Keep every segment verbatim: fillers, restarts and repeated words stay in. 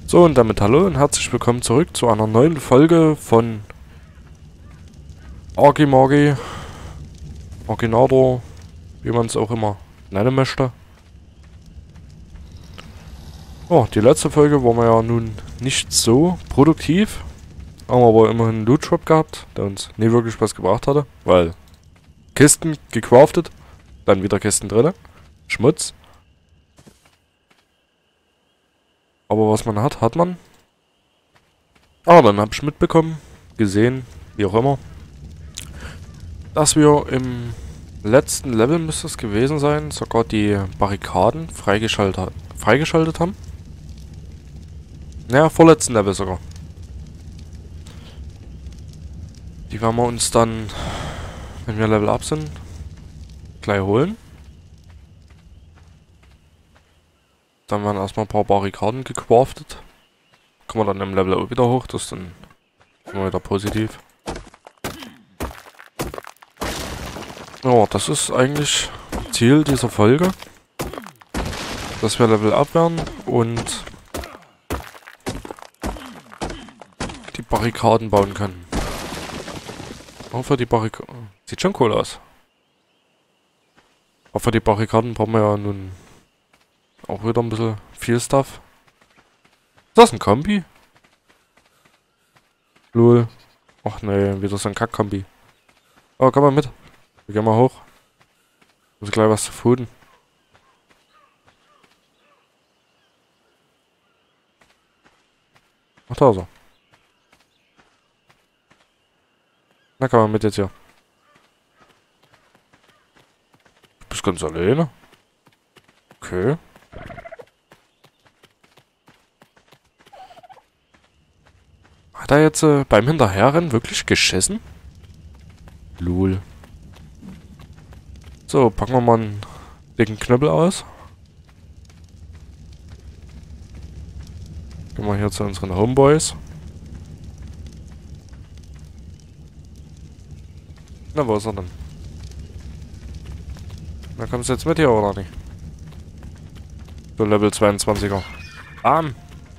So, und damit hallo und herzlich willkommen zurück zu einer neuen Folge von Argy-Margy, Arginador, wie man es auch immer nennen möchte. Oh, die letzte Folge war wir ja nun nicht so produktiv, haben aber immerhin einen Loot-Drop gehabt, der uns nie wirklich was gebracht hatte, weil Kisten gecraftet, dann wieder Kisten drinne, Schmutz. Aber was man hat, hat man. Ah, dann habe ich mitbekommen, gesehen, wie auch immer, dass wir im letzten Level, müsste es gewesen sein, sogar die Barrikaden freigeschaltet, freigeschaltet haben. Naja, vorletzten Level sogar. Die werden wir uns dann, wenn wir Level up sind, gleich holen. Dann werden erstmal ein paar Barrikaden gecraftet. Kommen wir dann im Level auch wieder hoch, das ist dann immer wieder positiv. Ja, das ist eigentlich Ziel dieser Folge. Dass wir Level up werden und die Barrikaden bauen können. Auch für die Barrikaden. Sieht schon cool aus. Aber für die Barrikaden brauchen wir ja nun auch wieder ein bisschen viel Stuff. Ist das ein Kombi? Lol. Ach nee, wieder so ein Kack-Kombi. Oh, komm mal mit. Wir gehen mal hoch. Muss gleich was zu fooden. Ach, da ist er. Na, komm mal mit jetzt hier. Du bist ganz alleine? Okay. Hat er jetzt äh, beim Hinterherrennen wirklich geschissen? Lul. So, packen wir mal einen dicken Knüppel aus. Gehen wir hier zu unseren Homeboys. Na, wo ist er denn? Na, kommst du jetzt mit hier, oder nicht? So, Level zweiundzwanziger. Bam!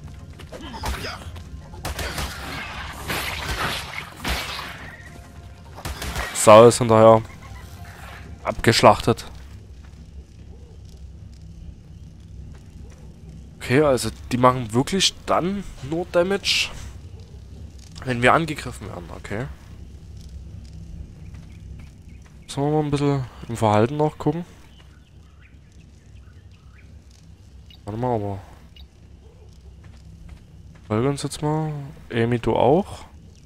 Sau ist hinterher abgeschlachtet. Okay, also die machen wirklich dann nur Damage, wenn wir angegriffen werden, okay. Sollen wir mal ein bisschen im Verhalten nachgucken? Warte mal, aber... Folge uns jetzt mal. Amy, du auch?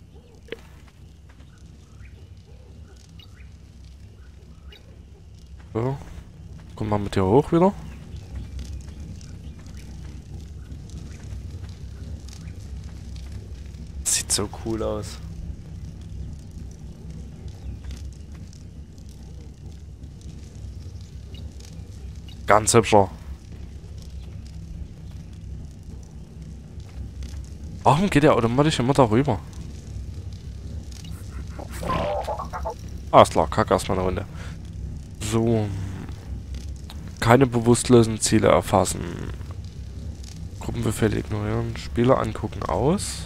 So. Komm mal mit dir hoch wieder. Sieht so cool aus. Ganz hübscher. Warum geht der automatisch immer darüber? Ah, ist klar, kack erstmal eine Runde. So. Keine bewusstlosen Ziele erfassen. Gruppenbefehle ignorieren. Spieler angucken aus.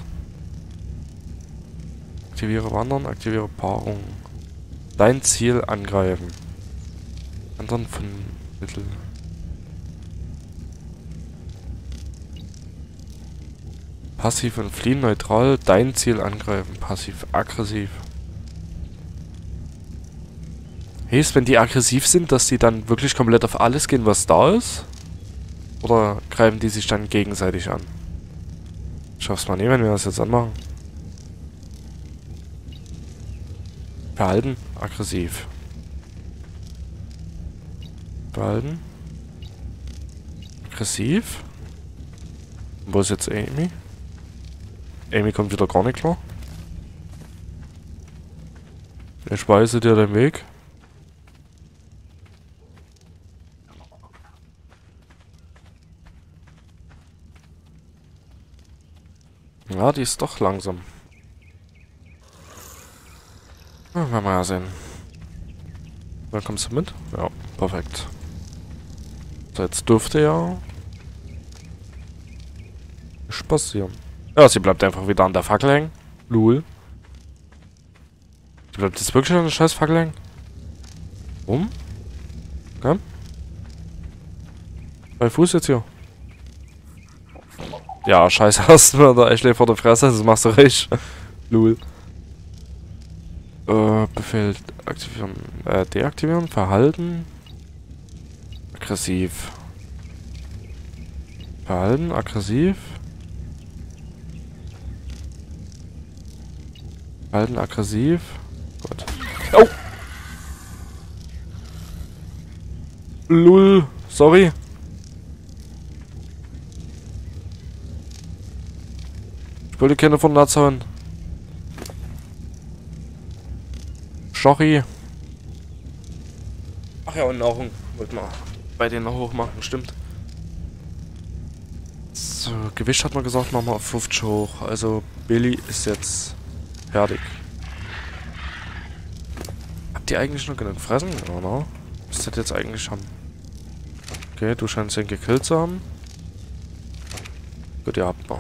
Aktiviere Wandern, aktiviere Paarung. Dein Ziel angreifen. Wandern von Mittel. Passiv und fliehen neutral. Dein Ziel angreifen. Passiv aggressiv. Heißt, wenn die aggressiv sind, dass die dann wirklich komplett auf alles gehen, was da ist? Oder greifen die sich dann gegenseitig an? Ich schaff's mal nicht, wenn wir das jetzt anmachen. Verhalten, aggressiv. Verhalten. Aggressiv. Und wo ist jetzt Amy? Amy kommt wieder gar nicht klar. Ich weise dir den Weg. Ja, die ist doch langsam. Ja, werden wir ja sehen. Dann kommst du mit? Ja, perfekt. So, jetzt dürfte ja nicht passieren. Ja, sie bleibt einfach wieder an der Fackel hängen. Lul. Sie bleibt jetzt wirklich an der scheiß Fackel hängen. Warum? Komm. Bei Fuß jetzt hier. Ja, scheiße, hast du mir da Ashley vor der Fresse, das machst du recht. Lul. Äh, Befehl aktivieren, äh, deaktivieren, Verhalten. Aggressiv. Verhalten, aggressiv. Verhalten, aggressiv. Gut. Oh! Lul, sorry. Ich wollte keine von Latz hauen. Schochi. Ach ja, und Nahrung. Wollte mal bei denen noch hochmachen, stimmt. So, Gewicht hat man gesagt, machen wir auf fünfzig hoch. Also, Billy ist jetzt fertig. Habt ihr eigentlich noch genug gefressen? Ja, ne? Müsstet jetzt eigentlich haben. Okay, du scheinst ihn gekillt zu haben. Gut, ihr habt noch.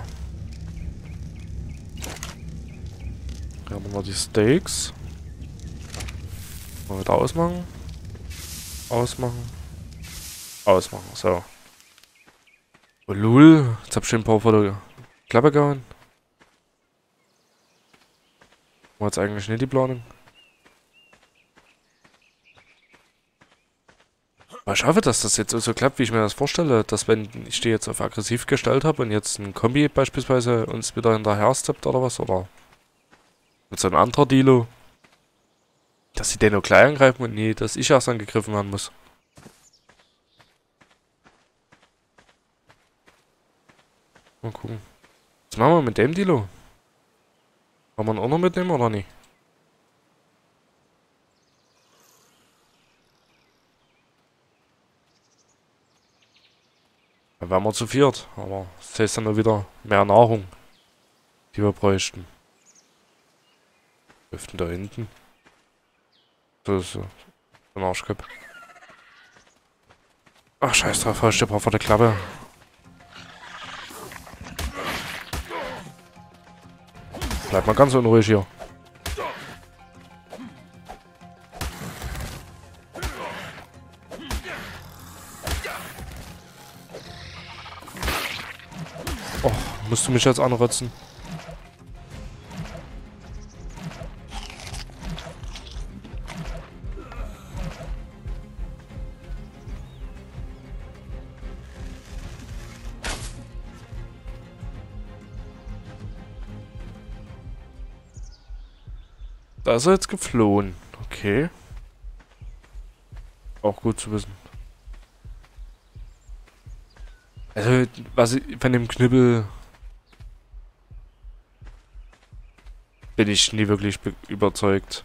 Hier haben wir noch die Steaks. Mal wieder ausmachen. Ausmachen. Ausmachen, so. Oh lul, jetzt hab ich schon ein paar vor der Klappe gehauen. War jetzt eigentlich nicht die Planung. Aber ich hoffe, dass das jetzt so klappt, wie ich mir das vorstelle. Dass wenn ich die jetzt auf aggressiv gestellt habe und jetzt ein Kombi beispielsweise uns wieder hinterher steppt oder was, oder mit so einem anderen Dilo, dass sie den nur gleich angreifen und nie, dass ich erst angegriffen werden muss. Mal gucken. Was machen wir mit dem Dilo? Kann man ihn auch noch mitnehmen oder nicht? Dann wären wir zu viert, aber das heißt dann nur wieder mehr Nahrung, die wir bräuchten. Dürften da hinten. So, so. So ein Arschkopf. Ach, scheiß drauf, hau ich dir vor der Klappe. Bleib mal ganz unruhig hier. Oh, musst du mich jetzt anrotzen? Da ist er jetzt geflohen. Okay. Auch gut zu wissen. Also, was ich von dem Knüppel bin ich nie wirklich überzeugt.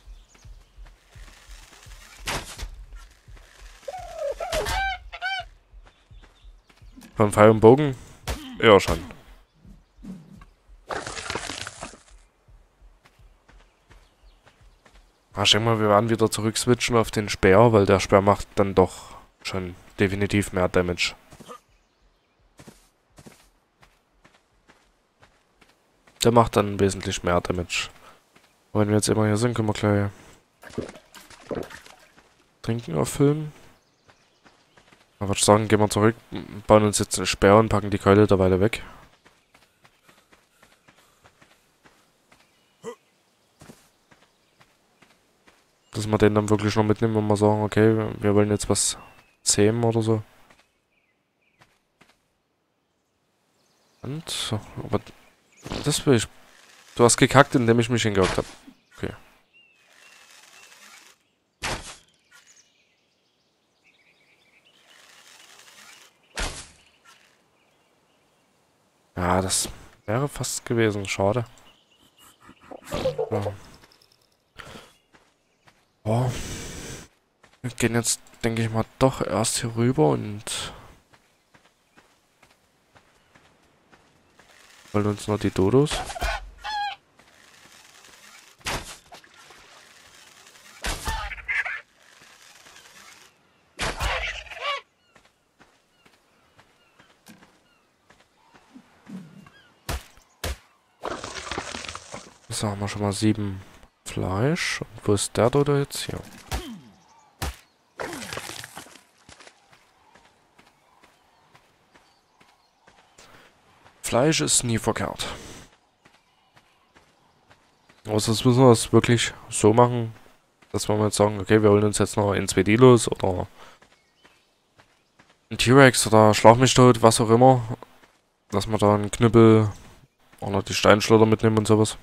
Von Pfeil und Bogen? Ja, schon. Ich denke mal, wir werden wieder zurück switchen auf den Speer, weil der Speer macht dann doch schon definitiv mehr Damage. Der macht dann wesentlich mehr Damage. Wenn wir jetzt immer hier sind, können wir gleich Trinken auffüllen. Aber würde ich sagen, gehen wir zurück, bauen uns jetzt einen Speer und packen die Keule derweil weg. Dass wir den dann wirklich noch mitnehmen und mal sagen, okay, wir wollen jetzt was zähmen oder so. Und, so, aber das will ich. Du hast gekackt, indem ich mich hingehockt habe. Okay. Ja, das wäre fast gewesen. Schade. Ja. Oh. Wir gehen jetzt, denke ich mal, doch erst hier rüber und wollen uns noch die Dodos. So, haben wir schon mal sieben Fleisch. Und wo ist der da jetzt? Hier. Fleisch ist nie verkehrt. Also das müssen wir es wirklich so machen, dass wir mal jetzt sagen, okay, wir holen uns jetzt noch ein zwei Dilos oder ein T-Rex oder Schlag mich tot, was auch immer. Dass wir da einen Knüppel oder die Steinschleuder mitnehmen und sowas.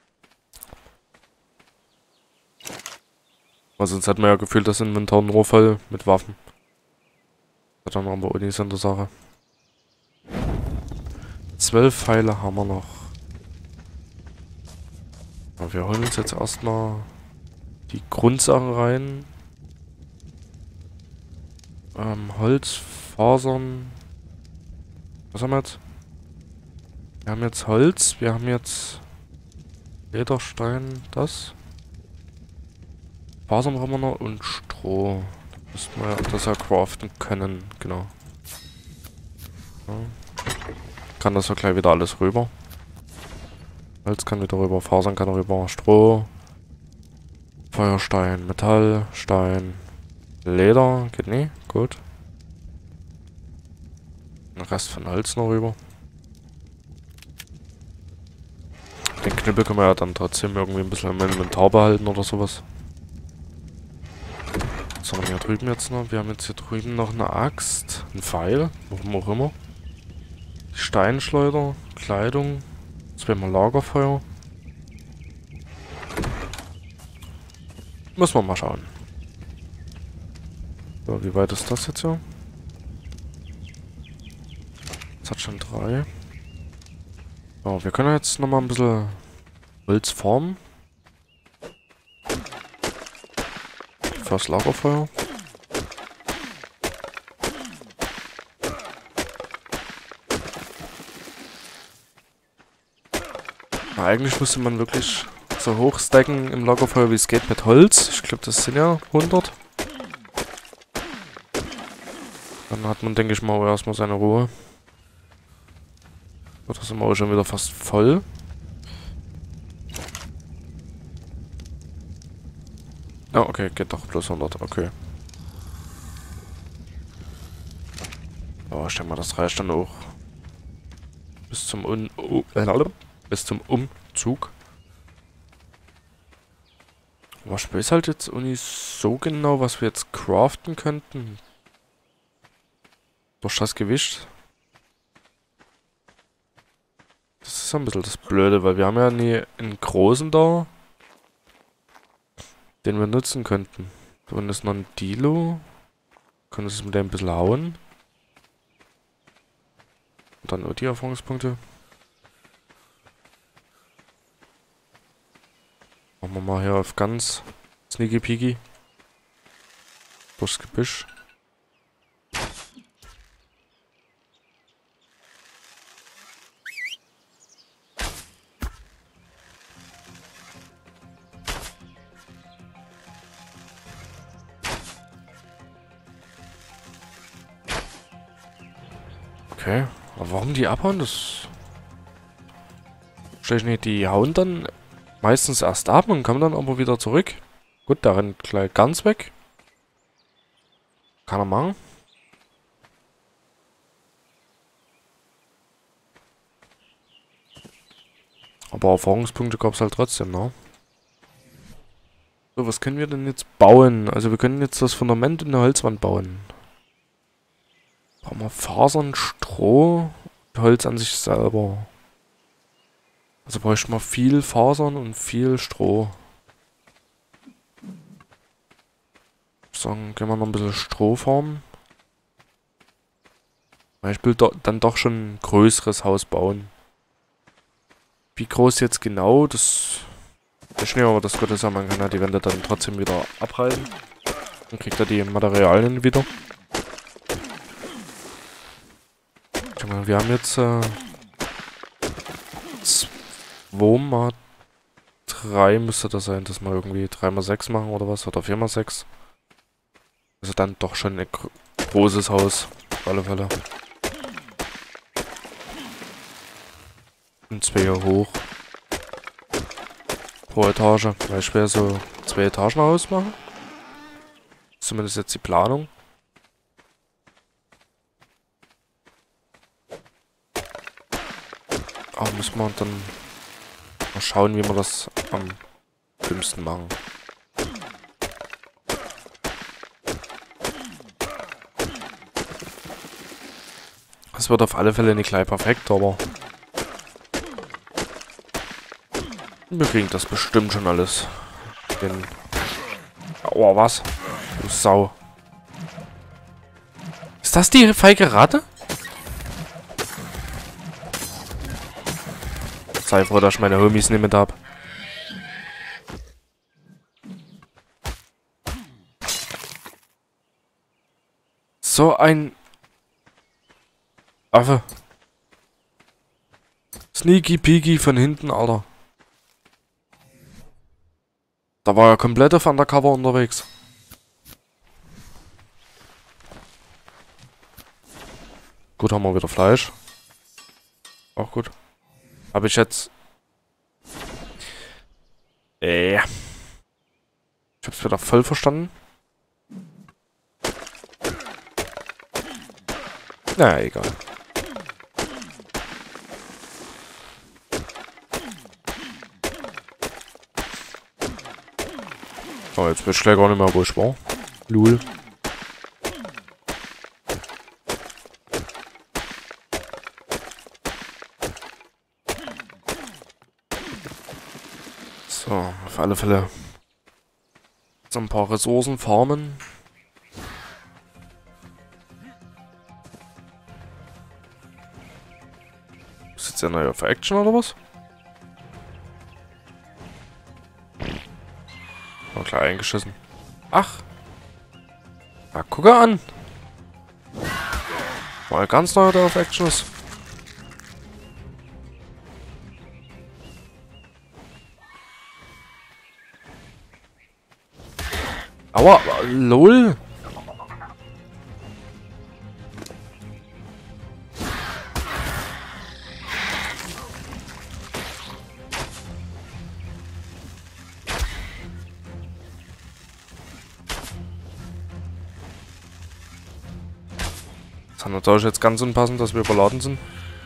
Weil sonst hätten wir ja gefühlt das Inventar nur voll mit Waffen. Dann haben wir Unis in der Sache. Zwölf Pfeile haben wir noch. Aber wir holen uns jetzt erstmal die Grundsachen rein. Ähm, Holz, Fasern. Was haben wir jetzt? Wir haben jetzt Holz, wir haben jetzt Lederstein, das. Fasern haben wir noch und Stroh. Da müssten wir das ja craften können, genau. Ja. Kann das ja gleich wieder alles rüber. Holz kann wieder rüber, Fasern kann rüber, Stroh, Feuerstein, Metall, Stein, Leder, geht nie, gut. Den Rest von Holz noch rüber. Den Knüppel können wir ja dann trotzdem irgendwie ein bisschen im Inventar behalten oder sowas. Was haben wir hier drüben jetzt noch? Wir haben jetzt hier drüben noch eine Axt, einen Pfeil, warum auch immer. Steinschleuder, Kleidung, zweimal Lagerfeuer. Müssen wir mal schauen. So, wie weit ist das jetzt hier? Das hat schon drei. So, wir können jetzt nochmal ein bisschen Holz formen. Fürs Lagerfeuer. Na, eigentlich müsste man wirklich so hoch stacken im Lagerfeuer, wie es geht, mit Holz. Ich glaube, das sind ja hundert. Dann hat man, denke ich mal, erstmal seine Ruhe. So, da sind wir auch schon wieder fast voll. Ah, okay, geht doch plus hundert, okay. Oh, ich denke mal, das reicht dann auch. Bis zum Un... Uh, bis zum Umzug. Aber ich weiß halt jetzt auch nicht so genau, was wir jetzt craften könnten. Durch das Gewicht. Das ist ein bisschen das Blöde, weil wir haben ja nie einen großen da, den wir nutzen könnten. Da unten ist noch ein Dilo. Können wir es mit dem ein bisschen hauen. Und dann nur die Erfahrungspunkte. Machen wir mal hier auf ganz sneaky peaky. Durchs Gebüsch. Okay, aber warum die abhauen, das... Verstehe ich nicht, die hauen dann meistens erst ab und kommen dann aber wieder zurück. Gut, der rennt gleich ganz weg. Kann er machen. Aber Erfahrungspunkte gab es halt trotzdem, ne? So, was können wir denn jetzt bauen? Also wir können jetzt das Fundament in der Holzwand bauen. Brauchen wir Fasern, Stroh und Holz an sich selber. Also bräuchten wir viel Fasern und viel Stroh. Ich würde sagen, können wir noch ein bisschen Stroh farmen. Weil ich will do dann doch schon ein größeres Haus bauen. Wie groß jetzt genau, das... Ich nehme aber das Gute ist ja, man kann ja die Wände dann trotzdem wieder abreißen. Dann kriegt er die Materialien wieder. Wir haben jetzt äh, zwei mal drei müsste das sein, dass wir irgendwie drei mal sechs machen oder was, oder vier mal sechs. Also dann doch schon ein gro großes Haus, auf alle Fälle. Und zwei hier hoch. pro Etage. Weil ich will so zwei Etagen ausmachen. Zumindest jetzt die Planung. Aber müssen wir dann mal schauen, wie wir das am dümmsten machen. Es wird auf alle Fälle nicht gleich perfekt, aber wir kriegen das bestimmt schon alles. Den oh, was? Du Sau. Ist das die feige Ratte? Sei froh, dass ich meine Homies nicht mit hab. So ein Affe. Sneaky Peaky von hinten, Alter. Da war er komplett auf Undercover unterwegs. Gut, haben wir wieder Fleisch. Auch gut. Habe ich jetzt... Äh. Ich hab's wieder voll verstanden. Na, egal. Oh, jetzt weiß ich gleich gar nicht mehr, wo ich war. Lul. So, auf alle Fälle so ein paar Ressourcen farmen. Ist jetzt ja neu auf Action oder was? War klar eingeschissen. Ach. Na, guck an. Mal ganz neu, der auf Action ist. Aua, lol. Das ist natürlich jetzt ganz unpassend, dass wir überladen sind.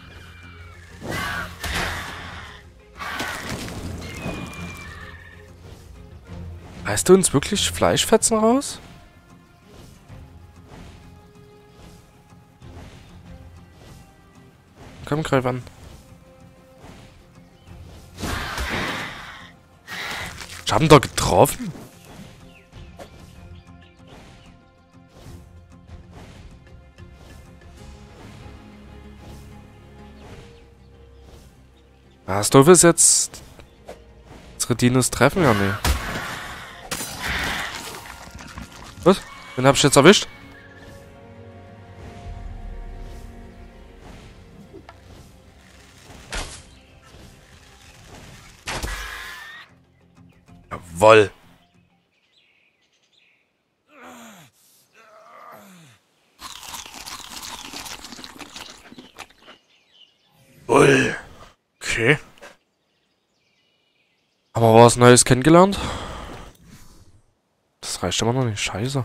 Reißt du uns wirklich Fleischfetzen raus? Komm, greif an. Ich hab ihn doch getroffen. Was doof ist jetzt... Unsere Dinos treffen ja nicht. Was? Den hab ich jetzt erwischt? Jawoll. Ui. Okay. Aber was Neues kennengelernt? Das reicht immer noch nicht. Scheiße.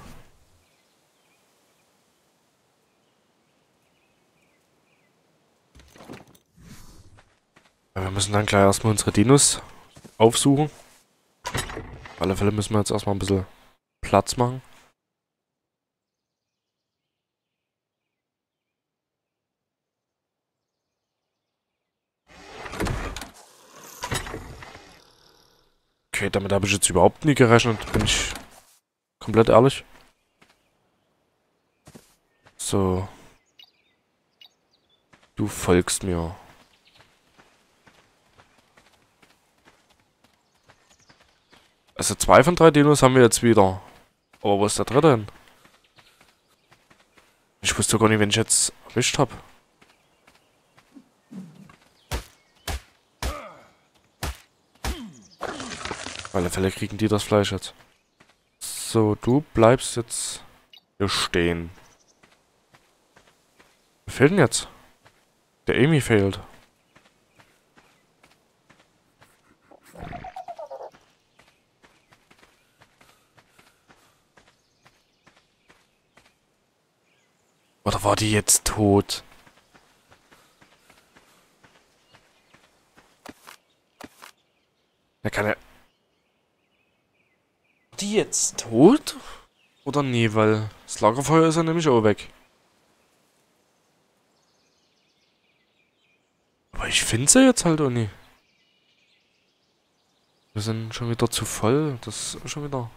Ja, wir müssen dann gleich erstmal unsere Dinos aufsuchen. Auf alle Fälle müssen wir jetzt erstmal ein bisschen Platz machen. Okay, damit habe ich jetzt überhaupt nie gerechnet, bin ich komplett ehrlich. So. Du folgst mir. Also zwei von drei Dinos haben wir jetzt wieder. Aber wo ist der dritte denn? Ich wusste gar nicht, wen ich jetzt erwischt habe. Auf alle Fälle kriegen die das Fleisch jetzt. So, du bleibst jetzt hier stehen. Wer fehlt denn jetzt? Der Amy fehlt. Oder war die jetzt tot? Da kann er... War die jetzt tot? Oder nie, weil das Lagerfeuer ist ja nämlich auch weg. Aber ich finde sie jetzt halt auch nie. Wir sind schon wieder zu voll. Das ist schon wieder...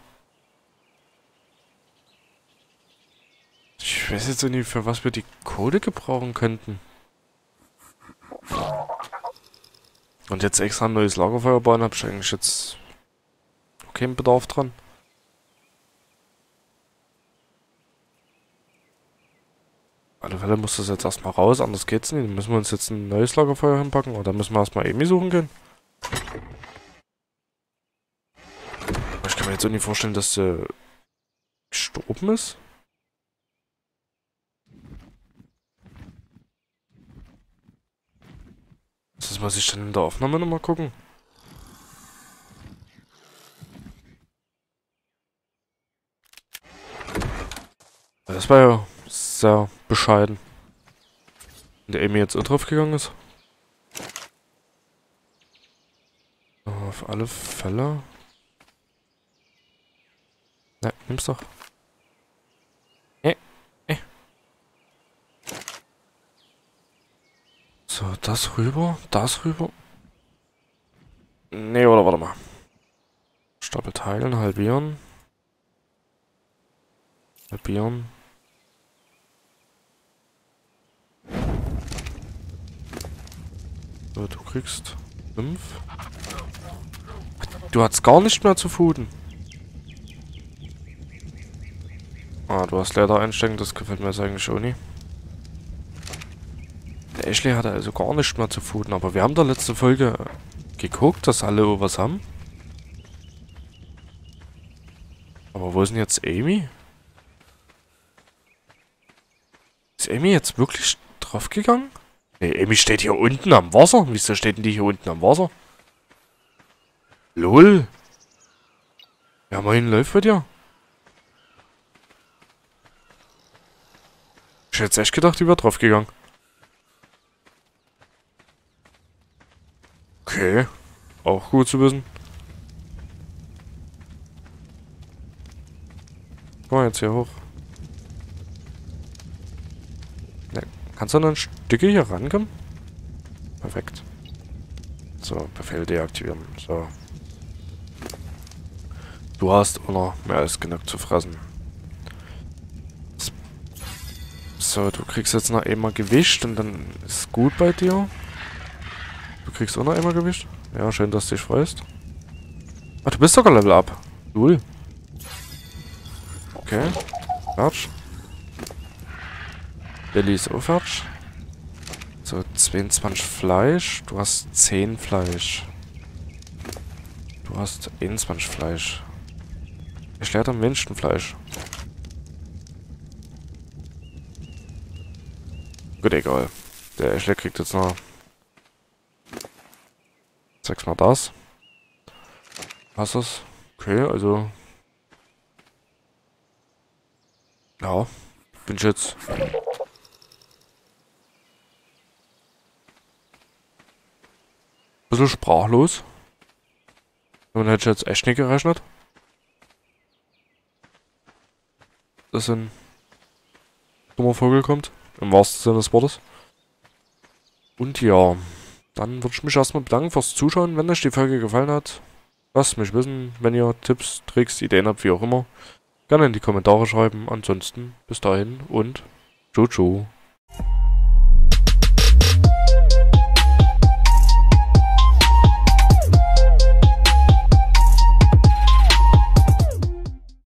Ich weiß jetzt auch nicht, für was wir die Kohle gebrauchen könnten. Und jetzt extra ein neues Lagerfeuer bauen, habe ich eigentlich jetzt keinen Bedarf dran. Auf alle Fälle muss das jetzt erstmal raus, anders geht's nicht. Dann müssen wir uns jetzt ein neues Lagerfeuer hinpacken oder müssen wir erstmal Amy suchen gehen. Ich kann mir jetzt auch nicht vorstellen, dass sie gestorben ist. Das muss ich dann in der Aufnahme nochmal gucken. Das war ja sehr bescheiden. Wenn der Amy jetzt auch drauf gegangen ist. Auf alle Fälle. Ne, nimm's doch. Eh, eh. So, das rüber, das rüber. Ne, oder warte mal. Stapel teilen, halbieren. Halbieren. So, du kriegst fünf. Du hast gar nicht mehr zu fooden. Ah, du hast Leder einstecken, das gefällt mir jetzt eigentlich auch nicht. Der Ashley hatte also gar nicht mehr zu fooden, aber wir haben da letzte Folge geguckt, dass alle was haben. Aber wo ist denn jetzt Amy? Ist Amy jetzt wirklich draufgegangen? Ne, Amy steht hier unten am Wasser. Wieso steht denn die hier unten am Wasser? Lol. Ja, moin, läuft bei dir? Ich hätte jetzt echt gedacht, die wäre draufgegangen. Okay. Auch gut zu wissen. Komm mal jetzt hier hoch. Ne, kannst du noch ein Stück hier rankommen? Perfekt. So, Befehl deaktivieren. So. Du hast auch noch mehr als genug zu fressen. So, du kriegst jetzt noch einmal Gewicht und dann ist gut bei dir. Du kriegst auch noch einmal Gewicht. Ja, schön, dass du dich freust. Ach, du bist sogar Level Up. Cool. Okay. Fertig. Billy ist auch fertig. So, zweiundzwanzig Fleisch. Du hast zehn Fleisch. Du hast einundzwanzig Fleisch. Ich lehre am wenigsten Fleisch. Gut, egal. Der Ashley kriegt jetzt noch sechsmal das. Was ist das? Okay, also. Ja, bin ich jetzt. Bisschen sprachlos. Damit hätte ich jetzt echt nicht gerechnet. Dass ein dummer Vogel kommt. Im wahrsten Sinne des Wortes. Und ja, dann würde ich mich erstmal bedanken fürs Zuschauen. Wenn euch die Folge gefallen hat, lasst mich wissen. Wenn ihr Tipps, Tricks, Ideen habt, wie auch immer, gerne in die Kommentare schreiben. Ansonsten bis dahin und ciao, ciao.